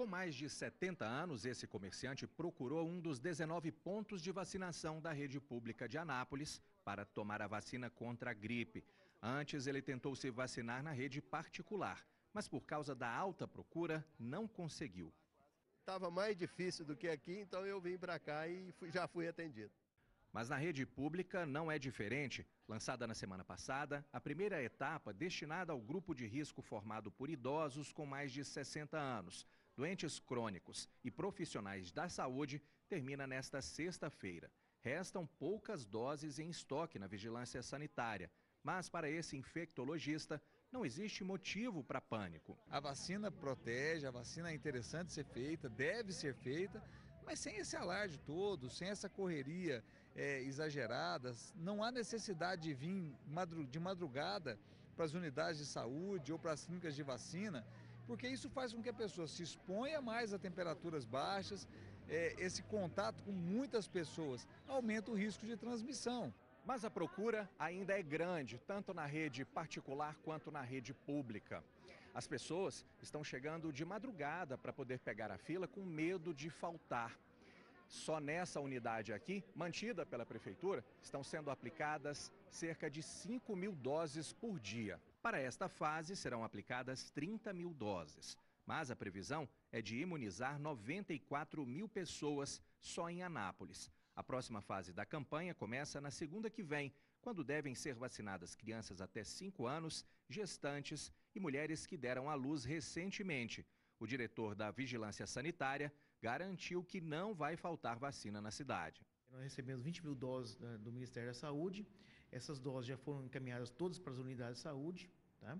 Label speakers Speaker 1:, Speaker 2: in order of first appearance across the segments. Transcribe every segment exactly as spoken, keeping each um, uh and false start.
Speaker 1: Com mais de setenta anos, esse comerciante procurou um dos dezenove pontos de vacinação da rede pública de Anápolis para tomar a vacina contra a gripe. Antes, ele tentou se vacinar na rede particular, mas por causa da alta procura, não conseguiu.
Speaker 2: Estava mais difícil do que aqui, então eu vim para cá e fui, já fui atendido.
Speaker 1: Mas na rede pública não é diferente. Lançada na semana passada, a primeira etapa destinada ao grupo de risco formado por idosos com mais de sessenta anos, doentes crônicos e profissionais da saúde termina nesta sexta-feira. Restam poucas doses em estoque na vigilância sanitária. Mas para esse infectologista, não existe motivo para pânico.
Speaker 3: A vacina protege, a vacina é interessante ser feita, deve ser feita, mas sem esse alarde todo, sem essa correria é, exagerada, não há necessidade de vir de madrugada para as unidades de saúde ou para as clínicas de vacina, porque isso faz com que a pessoa se exponha mais a temperaturas baixas, é, esse contato com muitas pessoas aumenta o risco de transmissão.
Speaker 1: Mas a procura ainda é grande, tanto na rede particular quanto na rede pública. As pessoas estão chegando de madrugada para poder pegar a fila com medo de faltar. Só nessa unidade aqui, mantida pela prefeitura, estão sendo aplicadas cerca de cinco mil doses por dia. Para esta fase, serão aplicadas trinta mil doses. Mas a previsão é de imunizar noventa e quatro mil pessoas só em Anápolis. A próxima fase da campanha começa na segunda que vem, quando devem ser vacinadas crianças até cinco anos, gestantes e mulheres que deram à luz recentemente. O diretor da Vigilância Sanitária garantiu que não vai faltar vacina na cidade.
Speaker 4: Nós recebemos vinte mil doses do Ministério da Saúde. Essas doses já foram encaminhadas todas para as unidades de saúde, tá?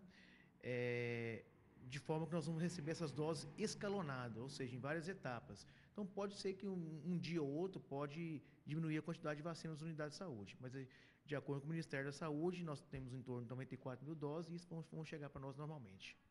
Speaker 4: É... de forma que nós vamos receber essas doses escalonadas, ou seja, em várias etapas. Então pode ser que um, um dia ou outro pode diminuir a quantidade de vacinas nas unidades de saúde, mas de acordo com o Ministério da Saúde, nós temos em torno de noventa e quatro mil doses e isso vão, vão chegar para nós normalmente.